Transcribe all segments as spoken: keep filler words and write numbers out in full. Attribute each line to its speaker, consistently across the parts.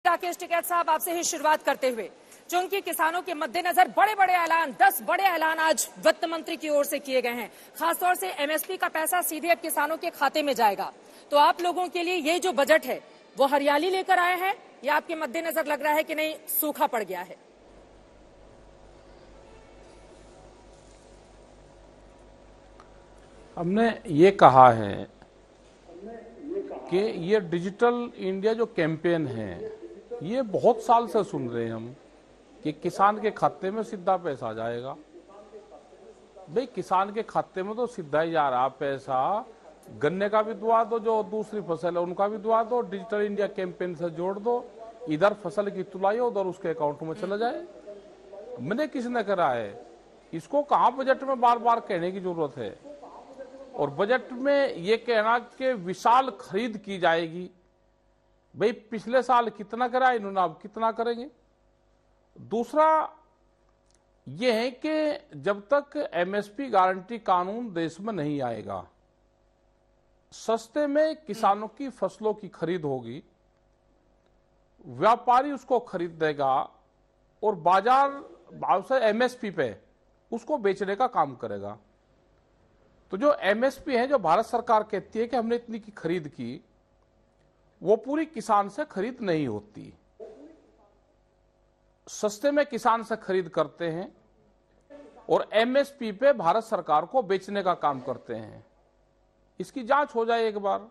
Speaker 1: राकेश टिकैत साहब, आपसे ही शुरुआत करते हुए, चूंकि किसानों के मद्देनजर बड़े बड़े ऐलान, दस बड़े ऐलान आज वित्त मंत्री की ओर से किए गए हैं। खासतौर से एमएसपी का पैसा सीधे अब किसानों के खाते में जाएगा। तो आप लोगों के लिए ये जो बजट है वो हरियाली लेकर आए हैं या आपके मद्देनजर लग रहा है कि नहीं, सूखा पड़ गया है?
Speaker 2: हमने ये कहा है कि ये डिजिटल इंडिया जो कैंपेन है, ये बहुत साल से सुन रहे हैं हम कि किसान के खाते में सीधा पैसा जाएगा। भाई, किसान के खाते में तो सीधा ही जा रहा पैसा। गन्ने का भी दुआ दो, जो दूसरी फसल है उनका भी दुआ दो, डिजिटल इंडिया कैंपेन से जोड़ दो। इधर फसल की तुलाई उधर उसके अकाउंट में चला जाए। मैंने किसने करा है? इसको कहाँ बजट में बार बार कहने की जरूरत है? और बजट में ये कहना कि विशाल खरीद की जाएगी। भाई, पिछले साल कितना करा इन्होंने, अब कितना करेंगे? दूसरा ये है कि जब तक एमएसपी गारंटी कानून देश में नहीं आएगा, सस्ते में किसानों की फसलों की खरीद होगी, व्यापारी उसको खरीद देगा और बाजार भाव से एमएसपी पे उसको बेचने का काम करेगा। तो जो एमएसपी है, जो भारत सरकार कहती है कि हमने इतनी की खरीद की, वो पूरी किसान से खरीद नहीं होती। सस्ते में किसान से खरीद करते हैं और एमएसपी पे भारत सरकार को बेचने का काम करते हैं। इसकी जांच हो जाए एक बार।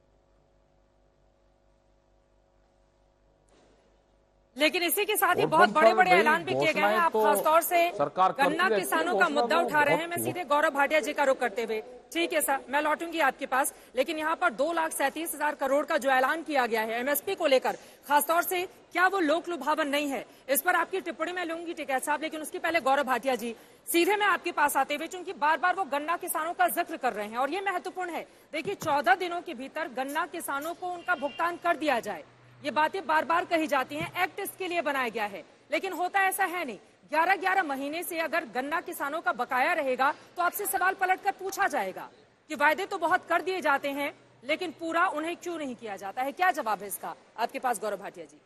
Speaker 1: लेकिन इसी के साथ ही बहुत बड़े बड़े ऐलान भी किए गए हैं। आप खासतौर से गन्ना किसानों का मुद्दा उठा रहे हैं। मैं सीधे गौरव भाटिया जी का रुख करते हुए, ठीक है सर, मैं लौटूंगी आपके पास, लेकिन यहाँ पर दो लाख सैंतीस हजार करोड़ का जो ऐलान किया गया है एमएसपी को लेकर, खासतौर से क्या वो लोक लुभावन नहीं है? इस पर आपकी टिप्पणी मैं लूंगी टिकैत साहब, लेकिन उसकी पहले गौरव भाटिया जी, सीधे मैं आपके पास आते हुए, चूंकि बार बार वो गन्ना किसानों का जिक्र कर रहे हैं और ये महत्वपूर्ण है। देखिए, चौदह दिनों के भीतर गन्ना किसानों को उनका भुगतान कर दिया जाए, ये बातें बार बार कही जाती हैं। एक्ट इसके लिए बनाया गया है, लेकिन होता ऐसा है नहीं। ग्यारह ग्यारह महीने से अगर गन्ना किसानों का बकाया रहेगा तो आपसे सवाल पलट कर पूछा जाएगा कि वायदे तो बहुत कर दिए जाते हैं, लेकिन पूरा उन्हें क्यों नहीं किया जाता है? क्या जवाब है इसका आपके पास, गौरव भाटिया जी?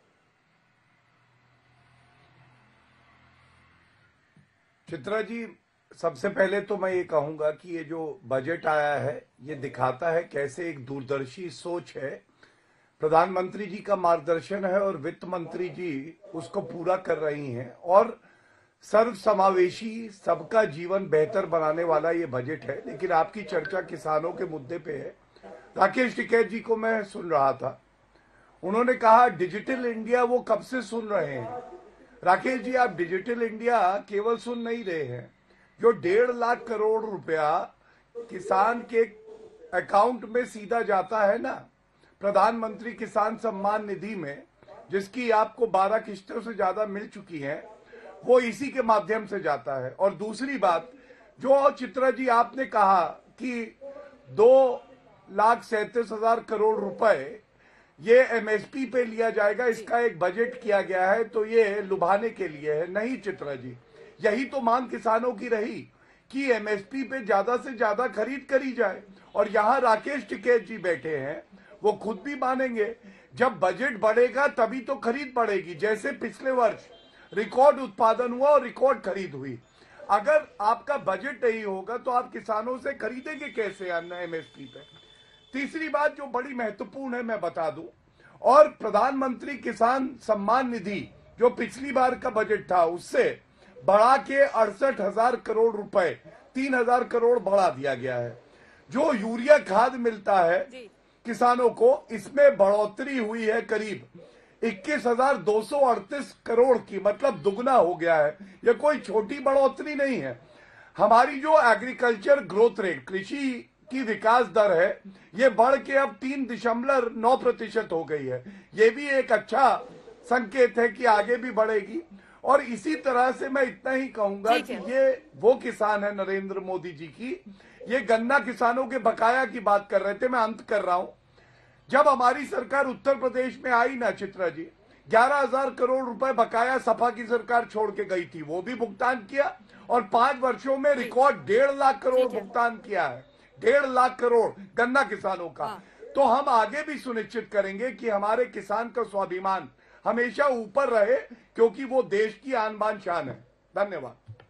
Speaker 3: चित्रा जी, सबसे पहले तो मैं ये कहूंगा कि ये जो बजट आया है, ये दिखाता है कैसे एक दूरदर्शी सोच है। प्रधानमंत्री जी का मार्गदर्शन है और वित्त मंत्री जी उसको पूरा कर रही हैं, और सर्व समावेशी, सबका जीवन बेहतर बनाने वाला ये बजट है। लेकिन आपकी चर्चा किसानों के मुद्दे पे है। राकेश टिकैत जी को मैं सुन रहा था, उन्होंने कहा डिजिटल इंडिया, वो कब से सुन रहे हैं। राकेश जी, आप डिजिटल इंडिया केवल सुन नहीं रहे हैं, जो डेढ़ लाख करोड़ रुपया किसान के अकाउंट में सीधा जाता है ना, प्रधानमंत्री किसान सम्मान निधि में, जिसकी आपको बारह किस्तों से ज्यादा मिल चुकी हैं, वो इसी के माध्यम से जाता है। और दूसरी बात, जो चित्रा जी आपने कहा कि दो लाख सैंतीस हजार करोड़ रुपए ये एमएसपी पे लिया जाएगा, इसका एक बजट किया गया है, तो ये लुभाने के लिए है। नहीं चित्रा जी, यही तो मांग किसानों की रही कि एमएसपी पे ज्यादा से ज्यादा खरीद करी जाए। और यहाँ राकेश टिकैत जी बैठे हैं, वो खुद भी मानेंगे, जब बजट बढ़ेगा तभी तो खरीद बढ़ेगी। जैसे पिछले वर्ष रिकॉर्ड उत्पादन हुआ और रिकॉर्ड खरीद हुई। अगर आपका बजट नहीं होगा तो आप किसानों से खरीदेंगे कैसे अन्न एमएसपी पे? तीसरी बात जो बड़ी महत्वपूर्ण है, मैं बता दूं, और प्रधानमंत्री किसान सम्मान निधि जो पिछली बार का बजट था, उससे बढ़ा के अड़सठ हजार करोड़ रुपए, तीन हजार करोड़ बढ़ा दिया गया है। जो यूरिया खाद मिलता है किसानों को, इसमें बढ़ोतरी हुई है करीब इक्कीस हजार दो सौ अड़तीस करोड़ की, मतलब दुगना हो गया है। यह कोई छोटी बढ़ोतरी नहीं है। हमारी जो एग्रीकल्चर ग्रोथ रेट, कृषि की विकास दर है, ये बढ़ के अब तीन दशमलव नौ प्रतिशत हो गई है। ये भी एक अच्छा संकेत है कि आगे भी बढ़ेगी। और इसी तरह से मैं इतना ही कहूंगा कि ये वो किसान है नरेंद्र मोदी जी की, ये गन्ना किसानों के बकाया की बात कर रहे थे, मैं अंत कर रहा हूं। जब हमारी सरकार उत्तर प्रदेश में आई ना चित्रा जी, ग्यारह हजार करोड़ रुपए बकाया सपा की सरकार छोड़ के गई थी, वो भी भुगतान किया, और पांच वर्षों में रिकॉर्ड डेढ़ लाख करोड़ भुगतान किया है। डेढ़ लाख करोड़ गन्ना किसानों का। तो हम आगे भी सुनिश्चित करेंगे कि हमारे किसान का स्वाभिमान हमेशा ऊपर रहे, क्योंकि वो देश की आन बान शान है। धन्यवाद।